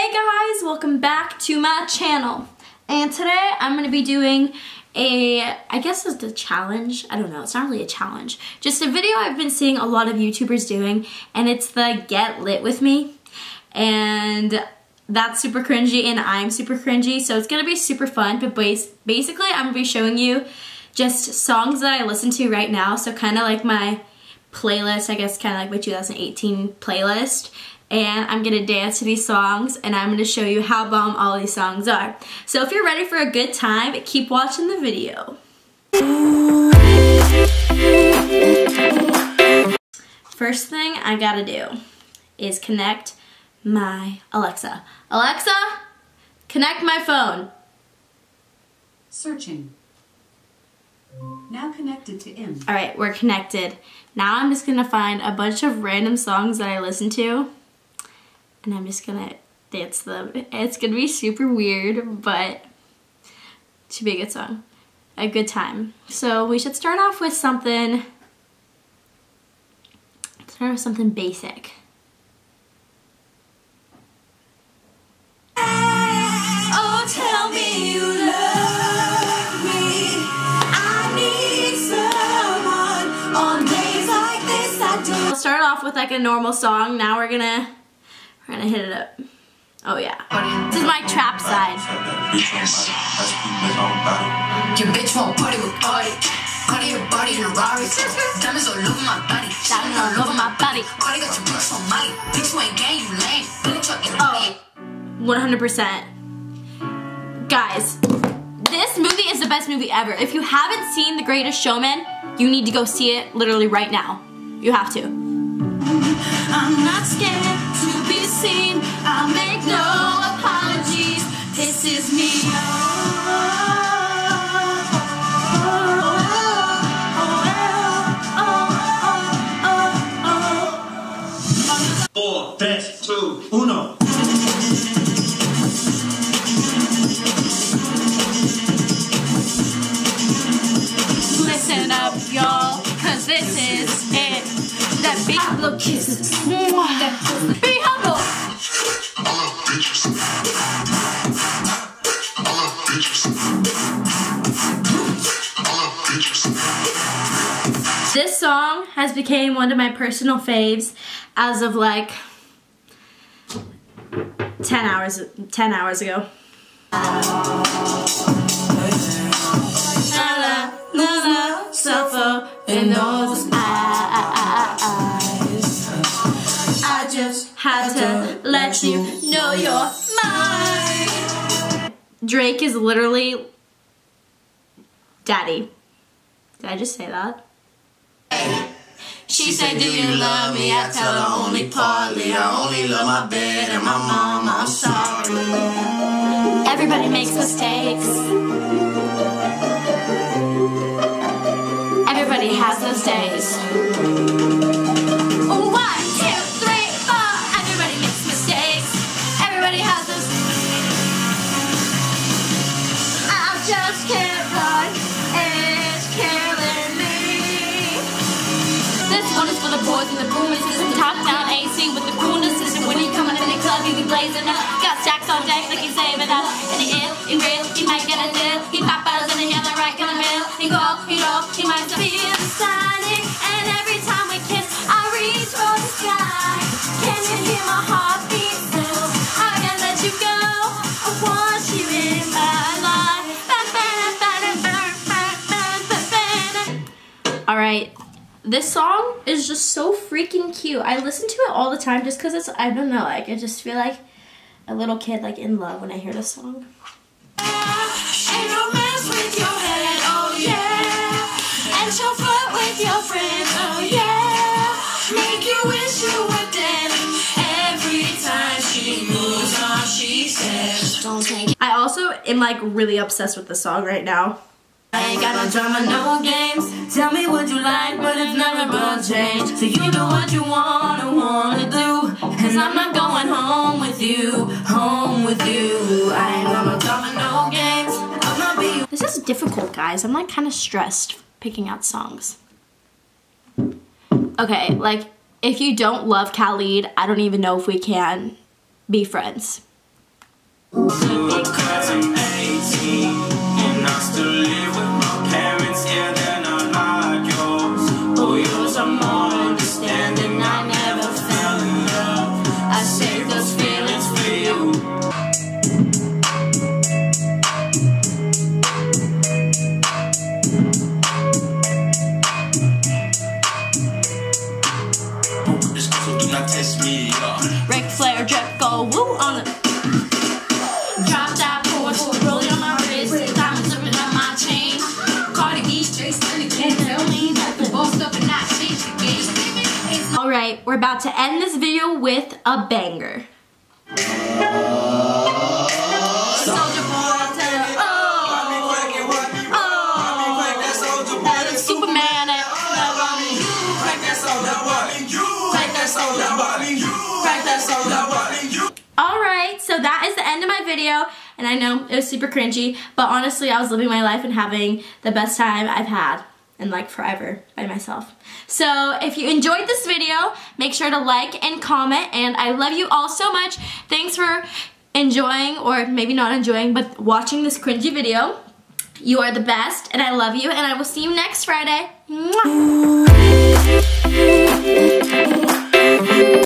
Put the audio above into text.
Hey guys, welcome back to my channel. And today I'm going to be doing I guess it's a challenge. I don't know, it's not really a challenge. Just a video I've been seeing a lot of YouTubers doing, and it's the Get Lit With Me. And that's super cringy and I'm super cringy, so it's going to be super fun. But basically I'm going to be showing you just songs that I listen to right now. So kind of like my playlist, I guess kind of like my 2018 playlist. And I'm gonna dance to these songs and I'm gonna show you how bomb all these songs are. So if you're ready for a good time, keep watching the video. First thing I gotta do is connect my Alexa. Alexa, connect my phone. Searching. Now connected to M. Alright, we're connected. Now I'm just gonna find a bunch of random songs that I listen to. And I'm just gonna dance them. It's gonna be super weird, but it should be a good song. A good time. So we should start off with something. Start with something basic. Oh, tell me you love me. I need someone on days like this. I do. We'll start off with like a normal song. Now we're gonna hit it up. Oh yeah. This is my trap side. Your bitch won't party with party. Party your body in a Rari. Diamonds all over my body. Diamonds all over my body. Party got your bitch on Molly. Bitch you ain't gang, you lame. Billy truck in Oh, 100%. Guys, this movie is the best movie ever. If you haven't seen The Greatest Showman, you need to go see it literally right now. You have to. I'm not scared to be seen. I'll make no apologies. This is me. 4, 3, 2, 1. Listen up, y'all, cause this is it. That Be Humble kisses. Be humble. This song has become one of my personal faves as of like 10 hours ago. Suffer in those eyes. I just had to let you know you're mine. Drake is literally daddy. Did I just say that? She said, do you love me? I tell her only partly. I only love my bed and my mom. I'm sorry. Everybody makes mistakes. Everybody has those days. 1, 2, 3, 4. Everybody makes mistakes. Everybody has those. I just can't run. It's killing me. This one is for the boys in the boomers system. Top down AC with the coolness system. When you coming in the club, you be blazing up. Got stacks on deck like you saving up. In the air, in real, you might get a deal. He pop bottles in the yellow right in the middle. He go, he know, he might feel exciting. And every time we kiss, I reach for the sky. Can you hear my heartbeat still? I can't let you go. I want you in my life. Alright. This song is just so freaking cute. I listen to it all the time just because it's, I don't know, like I just feel like a little kid like in love when I hear this song. And you'll mess with your head, oh yeah. And she'll flirt with your friends, oh yeah. Make you wish you were dead. Every time she moves on, she says, don't take it. I also am like really obsessed with this song right now. I ain't got no drama, no games. Tell me what you like, but it's never gonna change. So you do what you wanna do. Cause I'm not going home with you, home with you. I ain't got no drama, no games. I'm not be. This is difficult, guys. I'm like kind of stressed picking out songs. Okay, like if you don't love Khalid, I don't even know if we can be friends. Because I'm 18 and I still live with my parents, yeah, they're not like yours. Oh, yours are more understanding. I never fell in love. I saved those feelings for you. Do not test me, Ric Flair, drip, go woo on the. Drop that Porsche, rolling on my wrist, diamonds dripping on my chain. Cardi B straight stunning, can't tell me that the bossed up and not changed the game. All right, we're about to end this video with a banger. Soulja Boy, tell her, that is Superman. Alright, so that is the end of my video, and I know it was super cringy, but honestly I was living my life and having the best time I've had in like forever by myself. So if you enjoyed this video, make sure to like and comment, and I love you all so much. Thanks for enjoying, or maybe not enjoying, but watching this cringy video. You are the best, and I love you, and I will see you next Friday. Mwah.